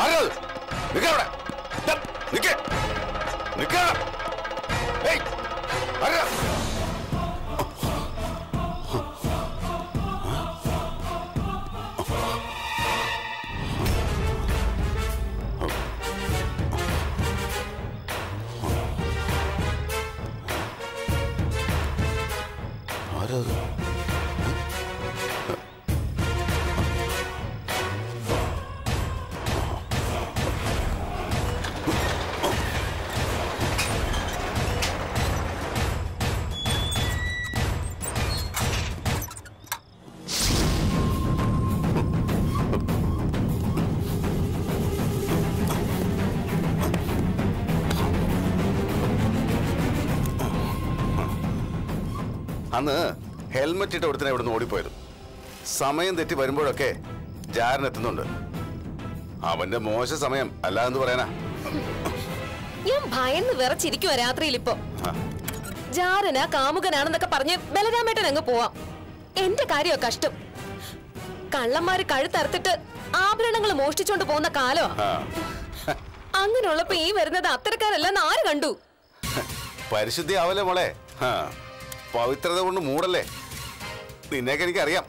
അന്ന് ഹെൽമെറ്റ് ഇട്ട് ഒരുത്തനെ ഇവിടുന്ന് ഓടിപ്പോയത്. സമയം തെറ്റി വരുമ്പോഴൊക്കെ ജാരൻ എത്തുന്നുണ്ട്. അവന്റെ മോശ സമയം അല്ലാതെന്ന് പറയാനാ. ഞാൻ ഭയന്ന് വിറച്ചിരിക്കുവാ രാത്രിയിൽ. ഇപ്പൊ ജാരനാ കാമുകനാണെന്നൊക്കെ പറഞ്ഞ് ബലരാമേട്ടൻ അങ്ങ് പോവാം. എന്റെ കാര്യോ കഷ്ടം. കള്ളന്മാര് കഴുത്തറുത്തിട്ട് ആഭരണങ്ങൾ മോഷ്ടിച്ചോണ്ട് പോകുന്ന കാലോ. അങ്ങനെയുള്ളപ്പോ ഈ വരുന്നത് അത്തരക്കാരല്ലെന്ന് ആര് കണ്ടു? പരിശുദ്ധി ആവല്ലേ മോളെ. പവിത്രത കൊണ്ട് മൂടല്ലേ. നിന്നെയൊക്കെ എനിക്കറിയാം.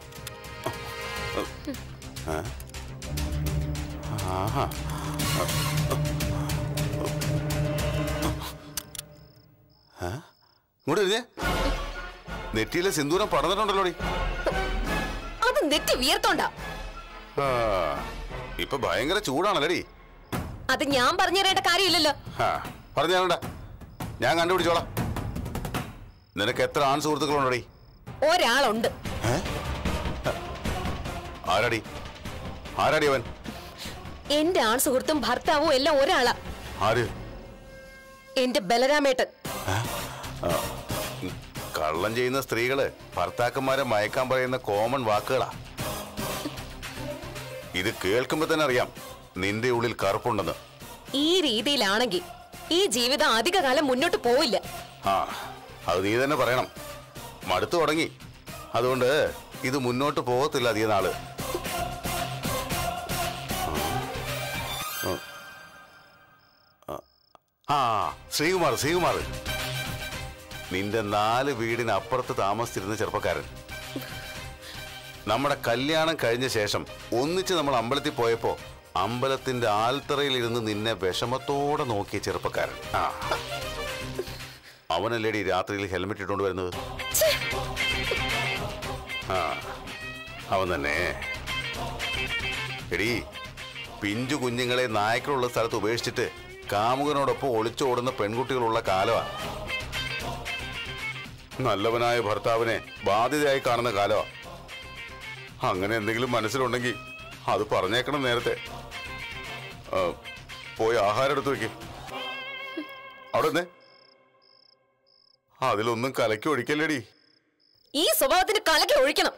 ഇങ്ങോട്ട് എഴുതിയേ. നെറ്റിയിലെ സിന്ദൂരം പടർന്നിട്ടുണ്ടല്ലോടി. അത് നെറ്റി വിയർത്തോണ്ടാ. ഇപ്പൊ ഭയങ്കര ചൂടാണല്ലോടി. അത് ഞാൻ പറഞ്ഞു തരേണ്ട കാര്യമില്ലല്ലോ. പറഞ്ഞാലുണ്ടാ, ഞാൻ കണ്ടുപിടിച്ചോളാം. നിനക്ക് എത്ര ആൺ സുഹൃത്തുക്കളുണ്ടോടി? ഒരാളുണ്ട്. ആരാടി? ആരാടി അവൻ? എന്റെ ആൺ സുഹൃത്തും ഭർത്താവും എല്ലാം ഒരാളാ. ആര്? എന്റെ ബലരാമേട്ടൻ. കള്ളം ചെയ്യുന്ന സ്ത്രീകള് ഭർത്താക്കന്മാരെ മയക്കാൻ പറയുന്ന കോമൺ വാക്കുകളാ. ഇത് കേൾക്കുമ്പോ തന്നെ അറിയാം നിന്റെ ഉള്ളിൽ കറുപ്പുണ്ടെന്ന്. ഈ രീതിയിലാണെങ്കിൽ ഈ ജീവിതം അധിക കാലം മുന്നോട്ട് പോവില്ല. അത് നീ തന്നെ പറയണം. മടുത്തു തുടങ്ങി. അതുകൊണ്ട് ഇത് മുന്നോട്ട് പോകത്തില്ല അധിക നാള്. ശ്രീകുമാർ, ശ്രീകുമാർ, നിന്റെ 4 വീടിനപ്പുറത്ത് താമസിച്ചിരുന്ന ചെറുപ്പക്കാരൻ. നമ്മുടെ കല്യാണം കഴിഞ്ഞ ശേഷം ഒന്നിച്ച് നമ്മൾ അമ്പലത്തിൽ പോയപ്പോ അമ്പലത്തിന്റെ ആൽത്തറയിൽ ഇരുന്ന് നിന്നെ വിഷമത്തോടെ നോക്കിയ ചെറുപ്പക്കാരൻ. അവനല്ലേടി രാത്രിയിൽ ഹെൽമെറ്റ് ഇട്ടുകൊണ്ട് വരുന്നത്? അവൻ തന്നെ. എടീ, പിഞ്ചു കുഞ്ഞുങ്ങളെ നായ്ക്കളുള്ള സ്ഥലത്ത് ഉപേക്ഷിച്ചിട്ട് കാമുകനോടൊപ്പം ഒളിച്ചോടുന്ന പെൺകുട്ടികളുള്ള കാലമാ. നല്ലവനായ ഭർത്താവിനെ ബാധ്യതയായി കാണുന്ന കാലമാ. അങ്ങനെ എന്തെങ്കിലും മനസ്സിലുണ്ടെങ്കിൽ അത് പറഞ്ഞേക്കണം നേരത്തെ. പോയി ആഹാരം എടുത്തു വെക്കും. അവിടെ നിന്നേ. അതിലൊന്നും കലക്കി ഒഴിക്കല്ലേടി. ഈ സ്വഭാവത്തിന് കലക്കി ഒഴിക്കണം.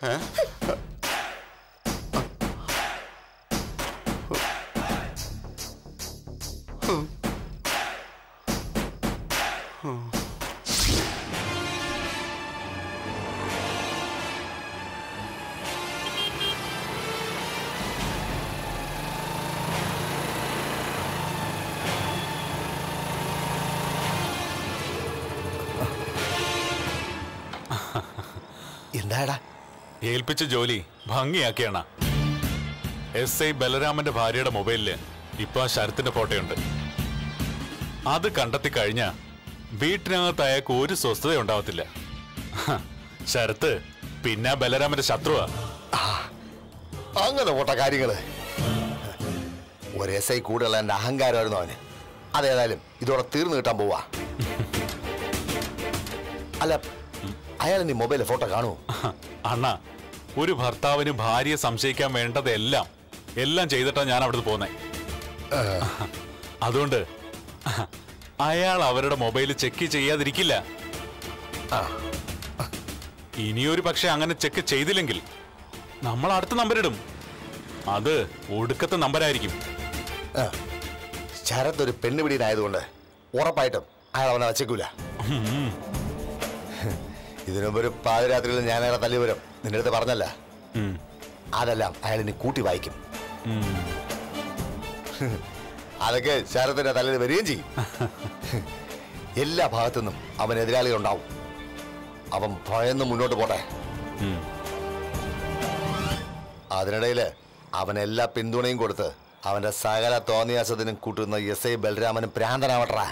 എന്താടാ? ഏൽപ്പിച്ച ജോലി ഭംഗിയാക്കിയാണ്. SI ബലരാമന്റെ ഭാര്യയുടെ മൊബൈലില് ഇപ്പൊ ആ ശരത്തിന്റെ ഫോട്ടോയുണ്ട്. അത് കണ്ടെത്തി കഴിഞ്ഞ വീട്ടിനകത്ത് അയാൾക്ക് ഒരു സ്വസ്ഥത ഉണ്ടാവത്തില്ല. ശരത്ത് പിന്നെ ബലരാമന്റെ ശത്രുവാ. അങ്ങനെ പോട്ട കാര്യങ്ങള്. ഒരു SI കൂടുതലുള്ള എന്റെ അഹങ്കാരമായിരുന്നു അവന്. അതേതായാലും ഇതോടെ തീർന്നു കിട്ടാൻ പോവാ. അല്ല, അയാൾ നീ മൊബൈലിലെ ഫോട്ടോ കാണുമോ? അണ്ണാ, ഒരു ഭർത്താവിന് ഭാര്യയെ സംശയിക്കാൻ വേണ്ടതെല്ലാം ചെയ്തിട്ടാണ് ഞാൻ അവിടുന്ന് പോന്നെ. അതുകൊണ്ട് അയാൾ അവരുടെ മൊബൈൽ ചെക്ക് ചെയ്യാതിരിക്കില്ല. ഇനിയൊരു പക്ഷെ അങ്ങനെ ചെക്ക് ചെയ്തില്ലെങ്കിൽ നമ്മൾ അടുത്ത നമ്പർ ഇടും. അത് ഒടുക്കത്തെ നമ്പരായിരിക്കും. ശരത് ഒരു പെണ്ണുപിടിയനായതുകൊണ്ട് ഉറപ്പായിട്ടും അയാൾ അവനെ വച്ചേക്കൂല. ഇതിനുമ്പൊരു പാതിരാത്രിയിൽ ഞാൻ അയാളെ തല്ലി വരും നിന്റെ അടുത്ത് പറഞ്ഞല്ല. അതെല്ലാം അയാൾ ഇനി കൂട്ടി വായിക്കും. അതൊക്കെ ശരത്തിന്റെ തലയിൽ വരികയും ചെയ്യും. എല്ലാ ഭാഗത്തുനിന്നും അവൻ എതിരാളികളുണ്ടാവും. അവൻ ഭയന്ന് മുന്നോട്ട് പോട്ടെ. അതിനിടയില് അവൻ എല്ലാ പിന്തുണയും കൊടുത്ത് അവന്റെ സകല തോന്നിയാസത്തിനും കൂട്ടുന്ന എസ് ഐ ബലരാമനും ഭ്രാന്തനാവട്ടെ.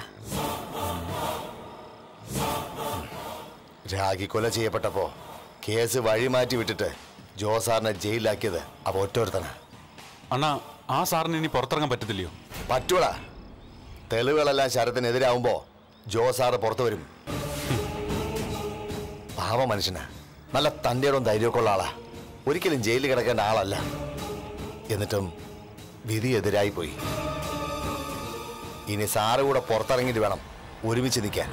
രാഗി കൊല ചെയ്യപ്പെട്ടപ്പോ കേസ് വഴിമാറ്റി വിട്ടിട്ട് ജോസാറിനെ ജയിലിലാക്കിയത് അവ ഒറ്റൊരുത്തനാ. അണ്ണാ, ആ സാറിന് ഇനി പുറത്തിറങ്ങാൻ പറ്റത്തില്ലയോ? പറ്റൂടാ. തെളിവുകളെല്ലാം ശരത്തിനെതിരാവുമ്പോ ജോസാറ് പുറത്തു വരും. പാവ മനുഷ്യനാ, നല്ല തൻ്റെയോടും ധൈര്യമൊക്കെ ഉള്ള ആളാ. ഒരിക്കലും ജയിലിൽ കിടക്കേണ്ട ആളല്ല. എന്നിട്ടും വിധി എതിരായി പോയി. ഇനി സാറ് കൂടെ പുറത്തിറങ്ങിയിട്ട് വേണം ഒരുമിച്ച് നിൽക്കാൻ.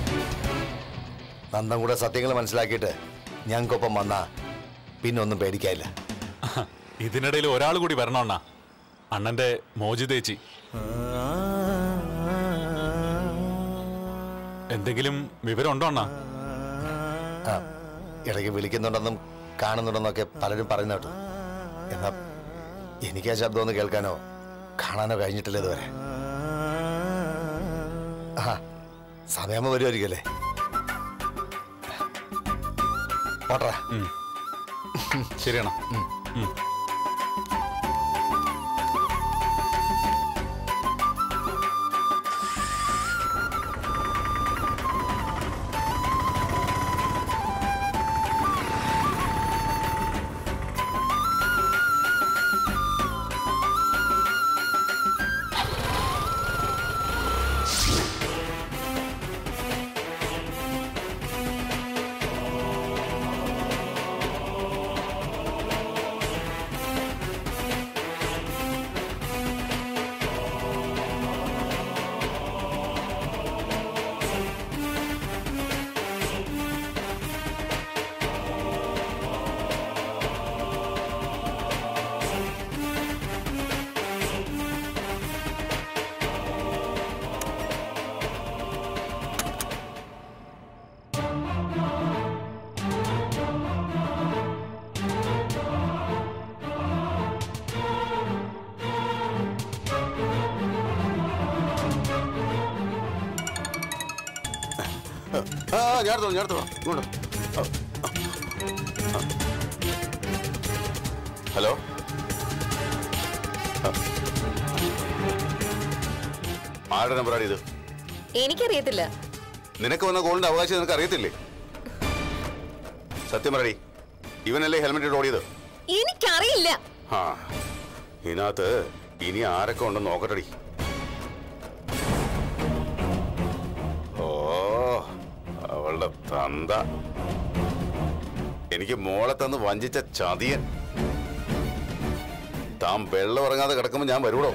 നന്ദൻ കൂടെ സത്യങ്ങൾ മനസ്സിലാക്കിയിട്ട് ഞങ്ങൾക്കൊപ്പം വന്നാ പിന്നെ ഒന്നും പേടിക്കാനില്ല. ഇതിനിടയിൽ ഒരാൾ കൂടി വരണം അണ്ണാ, അണ്ണന്റെ മോചിതേച്ചി. എന്തെങ്കിലും വിവരമുണ്ടോ അണ്ണാ? ഇടയ്ക്ക് വിളിക്കുന്നുണ്ടെന്നും കാണുന്നുണ്ടെന്നൊക്കെ പലരും പറയുന്ന കേട്ടു. എന്നാ എനിക്ക് ആ ശബ്ദം ഒന്ന് കേൾക്കാനോ കാണാനോ കഴിഞ്ഞിട്ടില്ല ഇതുവരെ. സമയമാകുമ്പോൾ വരുമായിരിക്കുമല്ലേ? ഓട്ടറ. ശരിയാണോ? ഹലോ, ആരുടെ നമ്പറാണ് ഇത്? എനിക്കറിയത്തില്ല. നിനക്ക് വന്ന കോളിന്റെ അവകാശം നിനക്ക് അറിയത്തില്ലേ? സത്യം പറയടി, ഇവനല്ലേ ഹെൽമെറ്റ് ഇട്ട് ഓടിയത്? എനിക്കറിയില്ല. ആ, ഇതിനകത്ത് ഇനി ആരൊക്കെ ഉണ്ടെന്ന് നോക്കട്ടടി. അവളുടെ തന്ത എനിക്ക് മോളെ തന്ന് വഞ്ചിച്ച ചതിയൻ. താൻ വെള്ളം ഇറങ്ങാതെ കിടക്കുമ്പോ ഞാൻ വരൂടോ?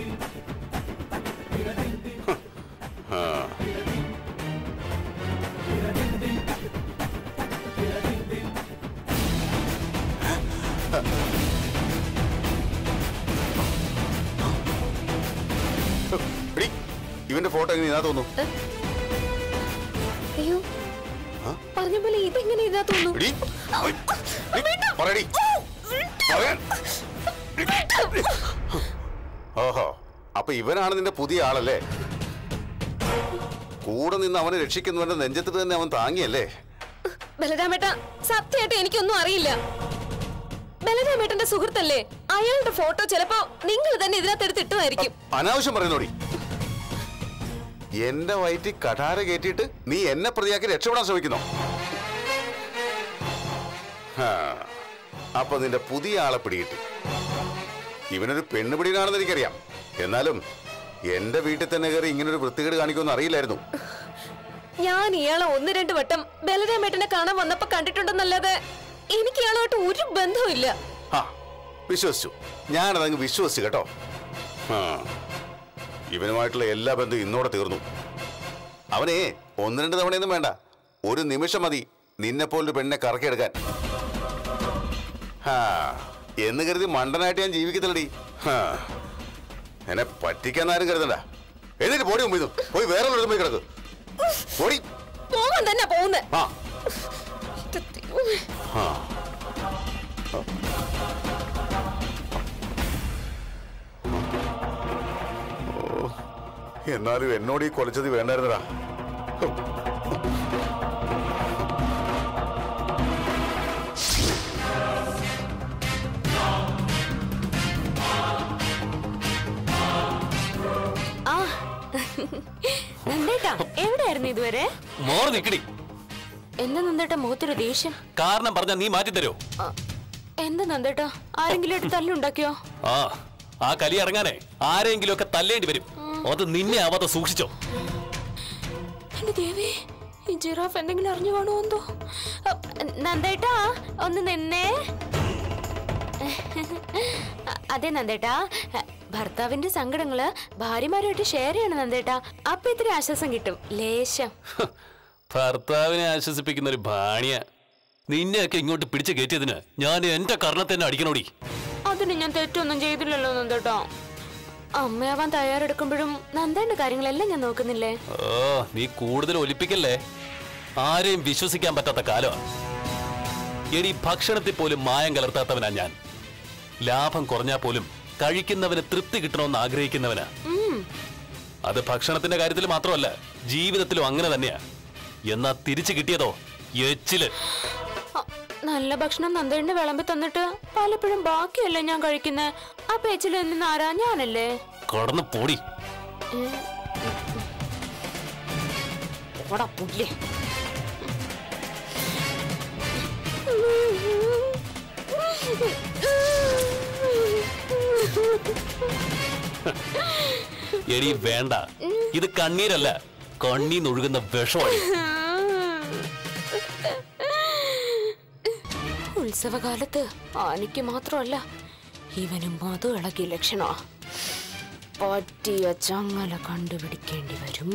ഇവന്റെ ഫോട്ടോ എങ്ങനെ ഇതാ തോന്നുന്നു? അയ്യോ, പറഞ്ഞ പോലെ ഇതെങ്ങനെ ഇതാ തോന്നുന്നു? ഓഹോ, അപ്പൊ ഇവനാണ് നിന്റെ പുതിയ ആളല്ലേ? കൂടെ നിന്ന് അവനെ രക്ഷിക്കുന്നവന്റെ നെഞ്ചത്ത് തന്നെ അവൻ താങ്ങിയല്ലേ? ബലരാമേട്ട, സത്യമായിട്ട് എനിക്കൊന്നും അറിയില്ല. ബലരാമേട്ടന്റെ സുഹൃത്തല്ലേ? അയാളുടെ ഫോട്ടോ ചിലപ്പോ നിങ്ങൾ തന്നെ ഇതിനകത്ത് എടുത്തിട്ടുമായിരിക്കും. അനാവശ്യം പറയുന്നോടി. എന്റെ വയറ്റിൽ കഠാര കയറ്റിയിട്ട് നീ എന്നെ പ്രതിയാക്കി രക്ഷപ്പെടാൻ ശ്രമിക്കുന്നോ? അപ്പൊ നിന്റെ പുതിയ ആളെ പിടികിട്ടി. ഇവനൊരു പെണ്ണുപിടിയാണെന്ന് എനിക്കറിയാം. എന്നാലും എന്റെ വീട്ടിൽ തന്നെ കയറി ഇങ്ങനൊരു വൃത്തികേട് കാണിക്കുമെന്ന് അറിയില്ലായിരുന്നു. ഞാൻ ഇയാളെ 1-2 വട്ടം ബലരാമേട്ടനെ കാണാൻ വന്നപ്പോ കണ്ടിട്ടുണ്ടെന്നല്ലാതെ എനിക്ക് ഇയാളുമായിട്ട് ഒരു ബന്ധവുമില്ല. വിശ്വസിച്ചു, ഞാനതങ്ങ് വിശ്വസിച്ചു കേട്ടോ. ഇവനുമായിട്ടുള്ള എല്ലാ ബന്ധവും ഇന്നോടെ തീർന്നു. അവനെ 1-2 തവണയൊന്നും വേണ്ട, ഒരു നിമിഷം മതി നിന്നെപ്പോലൊരു പെണ്ണിനെ കറക്കിയെടുക്കാൻ. എന്ന് കരുതി മണ്ടനായിട്ട് ഞാൻ ജീവിക്കത്തില്ലടി. എന്നെ പറ്റിക്കാൻ ആരും കരുതണ്ട. എന്നിട്ട് പോടി മുമ്പിൽ പോയി വേറെ ഉള്ളൊരു പോയി കിടക്ക്. പോടി. പോവാൻ തന്നെ പോകുന്നേ. എന്നാലും എന്നോട് ഈ കൊലച്ചത് വേണ്ടായിരുന്നടാ. നന്ദേട്ടാ എവിടെയായിരുന്നു ഇതുവരെ? മോർ നിക്കടി. എന്താ നന്ദേട്ടാ മുഖത്തൊരു ദേഷ്യം? കാരണം പറഞ്ഞാ നീ മാറ്റി തരോ? എന്താ നന്ദേട്ടാ, ആരെങ്കിലും എടുത്ത് തല്ലുണ്ടാക്കിയോ? ആ കലി ഇറങ്ങാനേ ആരെങ്കിലും ഒക്കെ തല്ലേണ്ടി വരും. അത് നിന്നെ ആവാതെ സൂക്ഷിച്ചോ. എന്റെ ദേവി, ഈ ജിറാഫ് എന്തെങ്കിലും അറിഞ്ഞു കാണുമോ എന്തോ? നന്ദേട്ടാ ഒന്ന് നിന്നേ. അതെ നന്ദേട്ടാ, ഭർത്താവിന്റെ സങ്കടങ്ങള് ഭാര്യമാരുമായിട്ട് ഷെയർ ചെയ്യണം നന്ദേട്ടാ. അപ്പൊ ഇത്തിരി ആശ്വാസം കിട്ടും, ലേശം. ഭർത്താവിനെ ആശ്വസിപ്പിക്കുന്ന ഒരു ഭാണിയ. നിന്നെയൊക്കെ ഇങ്ങോട്ട് പിടിച്ചു കയറ്റിയതിന് ഞാൻ എന്റെ കർണത്തന്നെ അടിക്കണോടി. അതിന് ഞാൻ തെറ്റൊന്നും ചെയ്തില്ലല്ലോ നന്ദേട്ടാ. അമ്മയാവാൻ തയ്യാറെടുക്കുമ്പോഴും നന്ദേന്റെ കാര്യങ്ങളെല്ലാം ഞാൻ നോക്കുന്നില്ലേ? നീ കൂടുതൽ ഒലിപ്പിക്കല്ലേ. ആരെയും വിശ്വസിക്കാൻ പറ്റാത്ത കാലമാണ്. എടി, ഭക്ഷണത്തിൽ പോലും മായം കലർത്താത്തവനാ ഞാൻ. ലാഭം കുറഞ്ഞാൽ പോലും കഴിക്കുന്നവന് തൃപ്തി കിട്ടണമെന്ന് ആഗ്രഹിക്കുന്നവനാ. അത് ഭക്ഷണത്തിന്റെ കാര്യത്തിൽ മാത്രമല്ല, ജീവിതത്തിലും അങ്ങനെ തന്നെയാ. എന്നാ തിരിച്ചു കിട്ടിയതോ എച്ചില്. നല്ല ഭക്ഷണം നന്ദേന്റെ വിളമ്പി തന്നിട്ട് പലപ്പോഴും ബാക്കിയല്ലേ ഞാൻ കഴിക്കുന്നേ. അപ്പൊ എച്ചില് നിന്ന് ആരാ? ഞാനല്ലേ. കടന്നു പോടി. പുല്ലേ. എടി വേണ്ട, ഇത് കണ്ണീരല്ല, കണ്ണീന്നൊഴുകുന്ന വിഷമാണ്. ഉത്സവകാലത്ത് ആനയ്ക്ക് മാത്രമല്ല ഇവനും മധു ഇളകിയ ലക്ഷണോ. പറ്റിയ ചങ്ങല കണ്ടുപിടിക്കേണ്ടി വരും.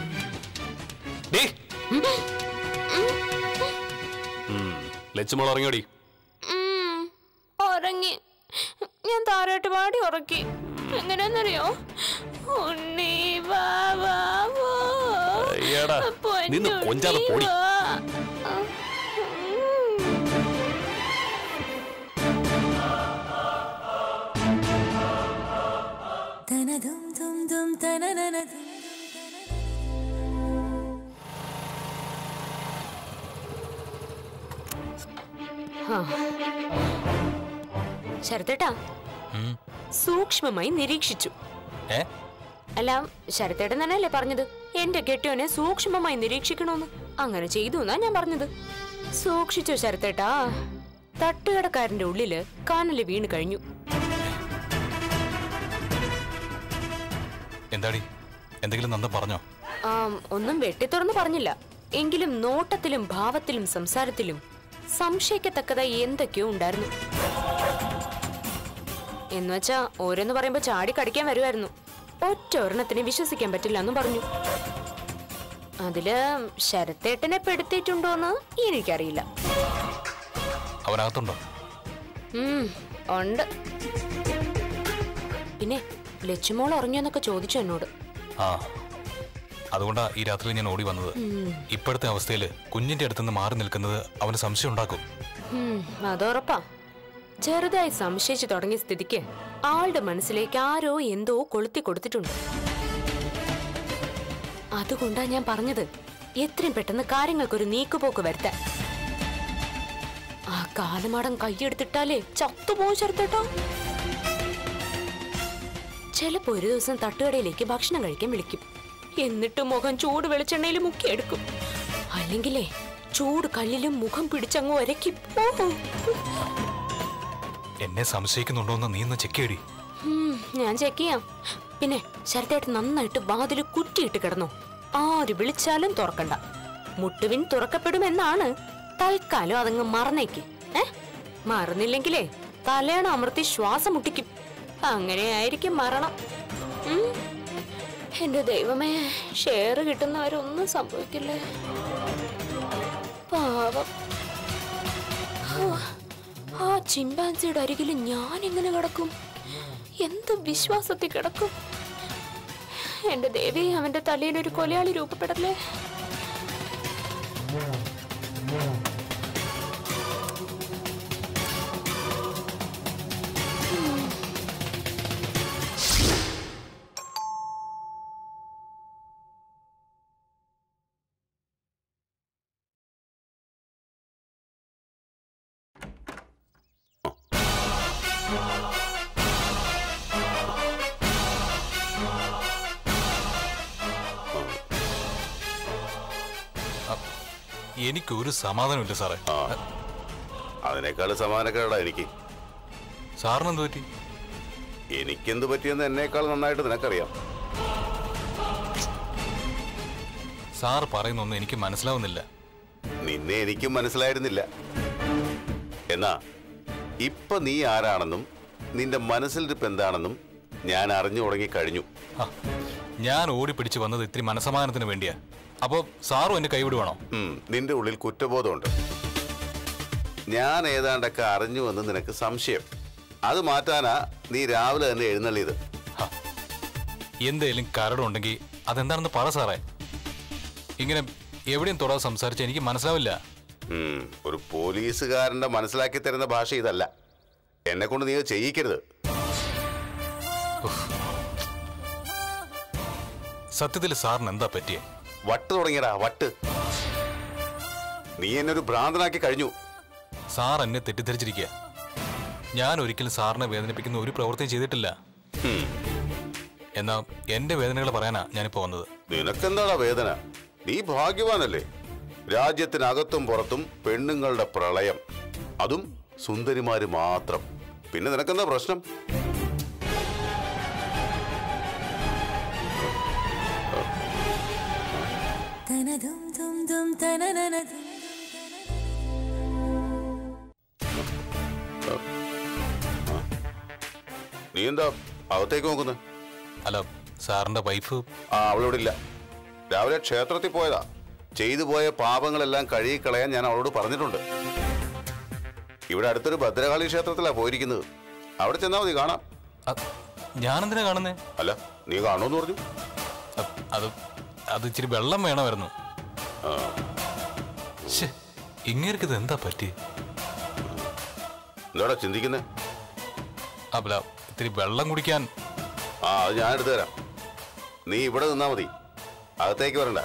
ലച്ചുമോൾ ഉറങ്ങിയോടി? ഉറങ്ങി. ഞാൻ താരാട്ട് പാടി ഉറക്കി. എങ്ങനെയാന്നറിയോ? ഉണ്ണി വാവാവോ നിന്ന് കൊഞ്ചാതെ പോടി. ശരത്തേട്ടാ സൂക്ഷ്മമായി നിരീക്ഷിച്ചു. അല്ല, ശരത്തേട്ടൻ തന്നെയല്ലേ പറഞ്ഞത് എന്റെ കെട്ടിയോനെ സൂക്ഷ്മമായി നിരീക്ഷിക്കണോന്ന്? അങ്ങനെ ചെയ്തു എന്നാ ഞാൻ പറഞ്ഞത്. സൂക്ഷിച്ചോ ശരത്തേട്ടാ, തട്ടുകടക്കാരന്റെ ഉള്ളില് കാനല് വീണ് കഴിഞ്ഞു. എന്താടി, എന്തെങ്കിലും നന്ദ പറഞ്ഞോ? ഒന്നും വെട്ടിത്തുറന്ന് പറഞ്ഞില്ല. എങ്കിലും നോട്ടത്തിലും ഭാവത്തിലും സംസാരത്തിലും സംശയിക്കത്തക്കതായി എന്തൊക്കെയോ ഉണ്ടായിരുന്നു. എന്നുവെച്ചാ ഓരോന്ന് പറയുമ്പോ ചാടി കടിക്കാൻ വരുമായിരുന്നു. ഒറ്റ ഒരെണ്ണത്തിന് വിശ്വസിക്കാൻ പറ്റില്ല എന്നും പറഞ്ഞു. അതില് ശരത്തേട്ടനെ പെടുത്തിയിട്ടുണ്ടോന്ന് എനിക്കറിയില്ല. അവനകത്തുണ്ടോ? ഉണ്ട്. പിന്നെ ലച്ചുമോൾ ഉറങ്ങിയെന്നൊക്കെ ചോദിച്ചു എന്നോട്. അതുകൊണ്ടാ ഈ രാത്രി ഞാൻ ഓടി വന്നത്. ഇപ്പോഴത്തെ അവസ്ഥയില് കുഞ്ഞിന്റെ അടുത്തുനിന്ന് മാറി നിൽക്കുന്നത് അവന് സംശയം ഉണ്ടാക്കും. അതുറപ്പാ. ചെറുതായി സംശയിച്ചു തുടങ്ങിയ സ്ഥിതിക്ക് ആളുടെ മനസ്സിലേക്ക് ആരോ എന്തോ കൊളുത്തി കൊടുത്തിട്ടുണ്ട്. അതുകൊണ്ടാ ഞാൻ പറഞ്ഞത് എത്രയും പെട്ടെന്ന് കാര്യങ്ങൾക്കൊരു നീക്കുപോക്ക് വരുത്താൻ. ആ കാലമാടം കൈയെടുത്തിട്ടാലേ ചത്തുപോകും ശരത്തേട്ടോ. ചിലപ്പോ ഒരു ദിവസം തട്ടുകടയിലേക്ക് ഭക്ഷണം കഴിക്കാൻ വിളിക്കും. എന്നിട്ട് മുഖം ചൂട് വെളിച്ചെണ്ണയിൽ മുക്കിയെടുക്കും. അല്ലെങ്കിലേ ചൂട് കല്ലിലും മുഖം പിടിച്ചങ്ങ് ഒരയ്ക്കും. എന്നെ സംശയിക്കുന്നുണ്ടോന്ന് നീ ഒന്ന് ചെക്ക് ചെയ്യടി. ഞാൻ ചെക്ക് ചെയ്യാം. പിന്നെ ശരത്തേട്ട് നന്നായിട്ട് വാതില് കുറ്റിയിട്ട് കിടന്നോ. ആര് വിളിച്ചാലും തുറക്കണ്ട. മുട്ടുവിൻ തുറക്കപ്പെടുമെന്നാണ്. തൽക്കാലം അതങ്ങ് മറന്നേക്ക്. മറന്നില്ലെങ്കിലേ തലയണ അമർത്തി ശ്വാസം മുട്ടിക്കും. അങ്ങനെയായിരിക്കും മരണം. എന്റെ ദൈവമേ, ഷെയർ കിട്ടുന്നവരൊന്നും സംഭവിക്കില്ലേ. പാവം. ആ ചിമ്പാൻസിയുടെ അരികിൽ ഞാൻ എങ്ങനെ കിടക്കും? എന്ത് വിശ്വാസത്തിൽ കിടക്കും? എന്റെ ദേവി, അവന്റെ തലയിൽ ഒരു കൊലയാളി രൂപപ്പെടല്ലേ. എനിക്കൊരു സമാധാനമില്ല സാറേ. അതിനേക്കാൾ സമാധാനക്കേടാ എനിക്ക്. സാറിന് എന്ത് പറ്റി? എനിക്കെന്ത് പറ്റിയെന്ന് എന്നേക്കാൾ നന്നായിട്ട് നിനക്കറിയാം. സാറ് പറയുന്നൊന്നും എനിക്ക് മനസ്സിലാവുന്നില്ല. നിന്നെ എനിക്കും മനസ്സിലായിരുന്നില്ല. എന്നാ ഇപ്പൊ നീ ആരാണെന്നും നിന്റെ മനസ്സിലിരിപ്പ് എന്താണെന്നും ഞാൻ അറിഞ്ഞു തുടങ്ങി കഴിഞ്ഞു. ഞാൻ ഓടിപ്പിടിച്ച് വന്നത് ഇത്തിരി മനസ്സമാധാനത്തിന് വേണ്ടിയാ. അപ്പോ സാറും എന്നെ കൈവിടുവാണോ? നിന്റെ ഉള്ളിൽ കുറ്റബോധമുണ്ട്. ഞാൻ ഏതാണ്ടൊക്കെ അറിഞ്ഞുവെന്ന് നിനക്ക് സംശയം. അത് മാറ്റാനാ നീ രാവിലെ തന്നെ എഴുന്നള്ളിയത്. എന്തേലും കരടുണ്ടെങ്കിൽ അതെന്താണെന്ന് പറ സാറേ. ഇങ്ങനെ എവിടെയും തൊടാതെ സംസാരിച്ച എനിക്ക് മനസ്സിലാവില്ല. ഒരു പോലീസുകാരന്റെ മനസ്സിലാക്കി തരുന്ന ഭാഷ ഇതല്ല. എന്നെ കൊണ്ട് നീ ചെയ്യിക്കരുത്. സത്യത്തിൽ സാറിന് എന്താ പറ്റിയേ? വട്ട് തുടങ്ങിയടാ, വട്ട്. നീ എന്നെ ഒരു ഭ്രാന്തനാക്കി കഴിഞ്ഞു. സാർ എന്നെ തെറ്റിദ്ധരിച്ചിരിക്കുക. ഞാൻ ഒരിക്കലും സാറിനെ വേദനിപ്പിക്കുന്ന ഒരു പ്രവൃത്തിയും ചെയ്തിട്ടില്ല. എന്നാ എന്റെ വേദനകൾ പറയാനാ ഞാനിപ്പോ വന്നത്. നിനക്കെന്താടാ വേദന? നീ ഭാഗ്യവാനല്ലേ. രാജ്യത്തിനകത്തും പുറത്തും പെണ്ണുങ്ങളുടെ പ്രളയം, അതും സുന്ദരിമാര് മാത്രം. പിന്നെ നിനക്കെന്താ പ്രശ്നം? നീ എന്താ അകത്തേക്ക് നോക്കുന്നത്? അല്ല, സാറിന്റെ വൈഫ് അവളോട് ഇല്ല. രാവിലെ ക്ഷേത്രത്തിൽ പോയതാ. ചെയ്തു പോയ പാപങ്ങളെല്ലാം കഴുകിക്കളയാൻ ഞാൻ അവളോട് പറഞ്ഞിട്ടുണ്ട്. ഇവിടെ അടുത്തൊരു ഭദ്രകാളി ക്ഷേത്രത്തിലാ പോയിരിക്കുന്നത്. അവിടെ ചെന്നാ മതി, കാണാം. ഞാനെന്തിനാ കാണുന്നേ? അല്ല, നീ കാണുമെന്ന് പറഞ്ഞു. അത് ഇച്ചിരി വെള്ളം വേണമായിരുന്നു. ഇങ്ങേർക്ക് ഇത് എന്താ പറ്റി? എന്താടാ ചിന്തിക്കുന്നേ? അല്ല, ഇത്തിരി വെള്ളം കുടിക്കാൻ. അത് ഞാൻ എടുത്തു തരാം. നീ ഇവിടെ നിന്നാ മതി, അകത്തേക്ക് വരണ്ട.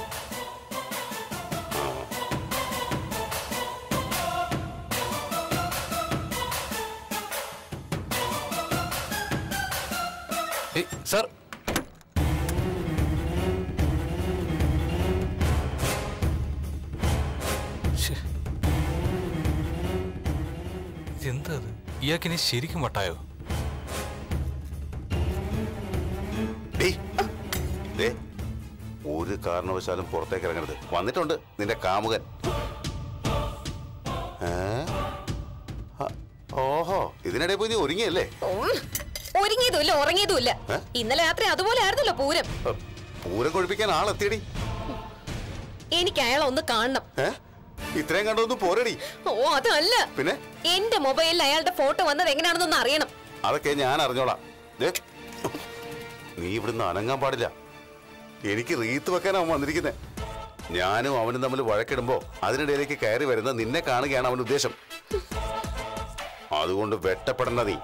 സാർ, എന്താ ഇയാൾക്കിനി ശരിക്കും വട്ടായോ? ഒരു കാരണവശാലും പുറത്തേക്ക് ഇറങ്ങരുത്. വന്നിട്ടുണ്ട് നിന്റെ കാമുകൻ. ഓഹോ, ഇതിനിടെ പോയി നീ ഒരുങ്ങിയല്ലേ? ഒരുങ്ങിയതുമില്ല, ഉറങ്ങിയതുമില്ല. ഇന്നലെ രാത്രി അതുപോലെ ആയിരുന്നല്ലോ പൂരം. പൂരം കൊഴിപ്പിക്കാൻ ആളെത്തിയടി. എനിക്ക് അയാളെ ഒന്ന് കാണണം. ഇത്രയും കണ്ടൊന്നും പോരടി. ഓ, അതല്ല, പിന്നെ എന്റെ മൊബൈലിൽ അയാളുടെ ഫോട്ടോ വന്നത് എങ്ങനെയാണെന്നൊന്ന് അറിയണം. അതൊക്കെ ഞാൻ അറിഞ്ഞോളാം. നീ ഇവിടുന്ന് അനങ്ങാൻ പാടില്ല. എനിക്ക് റീത്ത് വെക്കാൻ അവൻ വന്നിരിക്കുന്നത്. ഞാനും അവനും തമ്മിൽ വഴക്കിടുമ്പോ അതിനിടയിലേക്ക് കയറി വരുന്ന നിന്നെ കാണുകയാണ് അവൻ ഉദ്ദേശം. അതുകൊണ്ട് വെട്ടപ്പെടണ്ട നീ.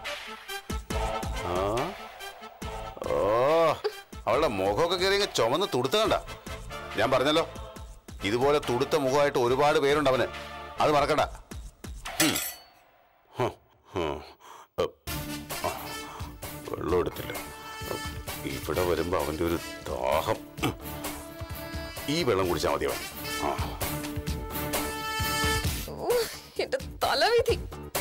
ഓ, അവളുടെ മുഖമൊക്കെ കയറി ചുമന്ന് തുടുത്ത കണ്ട. ഞാൻ പറഞ്ഞല്ലോ, ഇതുപോലെ തുടുത്ത മുഖമായിട്ട് ഒരുപാട് പേരുണ്ട് അവന്. അത് മറക്കണ്ട. വെള്ളം എടുത്തില്ല. ഇവിടെ വരുമ്പോ അവന്റെ ഒരു ദാഹം. ഈ വെള്ളം കുടിച്ചാൽ മതി അവൻ. എന്റെ തലവിധി.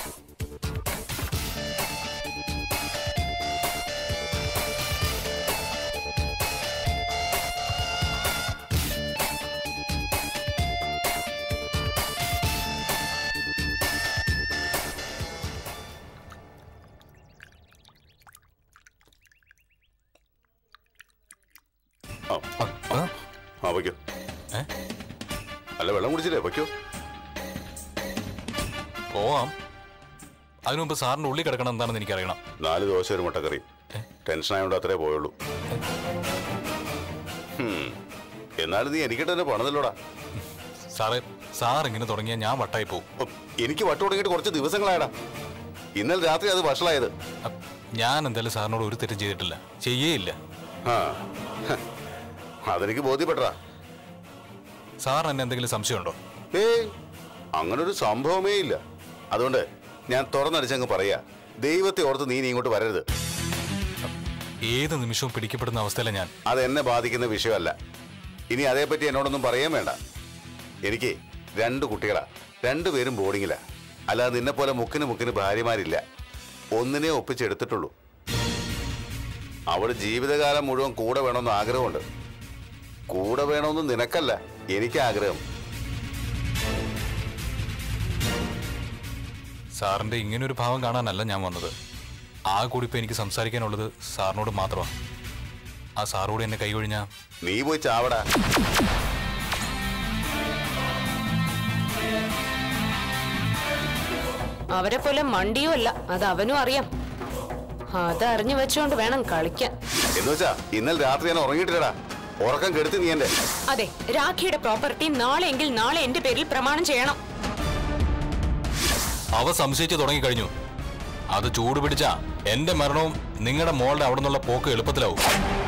വയ്ക്കോ. അല്ല, വെള്ളം കുടിച്ചില്ലേ? വയ്ക്കോ. പോവാം. അതിനു മുമ്പ് സാറിന്റെ ഉള്ളിൽ കിടക്കണം എന്താണെന്ന് എനിക്കറിയണം. 4 ദോശ ഒരു മുട്ടക്കറി. ടെൻഷൻ ആയതുകൊണ്ട് അത്രേ പോയുള്ളൂ. എന്നാലും നീ എനിക്കിട്ട് തന്നെ പണതല്ലോടാ. സാറേ, സാർ ഇങ്ങനെ തുടങ്ങിയാൽ ഞാൻ വട്ടായി പോവും. എനിക്ക് വട്ട് തുടങ്ങിയിട്ട് കുറച്ച് ദിവസങ്ങളായടാ. ഇന്നലെ രാത്രി അത് വഷളായത്. ഞാൻ എന്തായാലും സാറിനോട് ഒരു തെറ്റും ചെയ്തിട്ടില്ല, ചെയ്യേയില്ല. അതെനിക്ക് ബോധ്യപ്പെട്ടാ. സാറിന് എന്നെ എന്തെങ്കിലും സംശയമുണ്ടോ? അങ്ങനൊരു സംഭവമേ ഇല്ല. അതുകൊണ്ട് ഞാൻ തുറന്നടിച്ചങ്ങ് പറയാ, ദൈവത്തെ ഓർത്ത് നീ ഇങ്ങോട്ട് വരരുത്. ഏത് നിമിഷവും പിടിക്കപ്പെടുന്ന അവസ്ഥയില ഞാൻ. അത് എന്നെ ബാധിക്കുന്ന വിഷയമല്ല. ഇനി അതേപ്പറ്റി എന്നോടൊന്നും പറയാൻ വേണ്ട. എനിക്ക് 2 കുട്ടികളാ, 2 പേരും ബോർഡിങ്ങിലാ. അല്ലാതെ നിന്നെ പോലെ മുക്കിന് ഭാര്യമാരില്ല. ഒന്നിനെ ഒപ്പിച്ചെടുത്തിട്ടുള്ളൂ. അവൾ ജീവിതകാലം മുഴുവൻ കൂടെ വേണമെന്ന് ആഗ്രഹമുണ്ട്. കൂടെ വേണമെന്ന് നിനക്കല്ല, എനിക്ക് ആഗ്രഹം. സാറിന്റെ ഇങ്ങനൊരു ഭാവം കാണാനല്ല ഞാൻ വന്നത്. ആ കൂടി ഇപ്പൊ എനിക്ക് സംസാരിക്കാനുള്ളത് സാറിനോട് മാത്രമാണ്. ആ സാറോട് എന്നെ കൈകൊഴിഞ്ഞാ നീ പോയി ചാവടാ. അവരെ പോലെ മണ്ടിയോ അല്ല, അത് അവനും അറിയാം. അതറിഞ്ഞു വെച്ചുകൊണ്ട് വേണം കളിക്കാൻ. എന്നുവെച്ചാ ഇന്നലെ രാത്രി ഞാൻ ഉറങ്ങിയിട്ടില്ലടാ. ഉറക്കം കെടുത്തി നീ എന്റെ. അതെ, രാഖിയുടെ പ്രോപ്പർട്ടി നാളെയെങ്കിൽ നാളെ എന്റെ പേരിൽ പ്രമാണം ചെയ്യണം. അവ സംശയിച്ചു തുടങ്ങിക്കഴിഞ്ഞു. അത് ചൂട് പിടിച്ചാ എന്റെ മരണവും നിങ്ങളുടെ മോളുടെ അവിടെ നിന്നുള്ള പോക്ക് എളുപ്പത്തിലാവും.